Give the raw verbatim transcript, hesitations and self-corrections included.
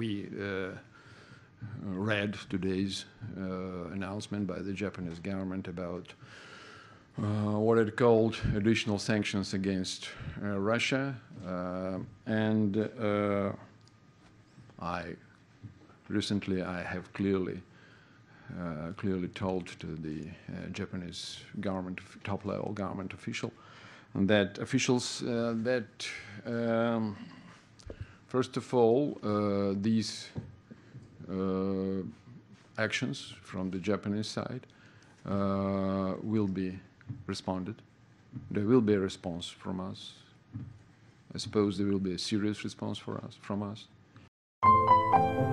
we uh, read today's uh, announcement by the Japanese government about uh, what it called additional sanctions against uh, Russia, uh, and uh, I recently I have clearly uh, clearly told to the uh, Japanese government, top-level government official, that officials uh, that um, first of all uh, these uh, actions from the Japanese side uh, will be responded. There will be a response from us. I suppose there will be a serious response for us from us.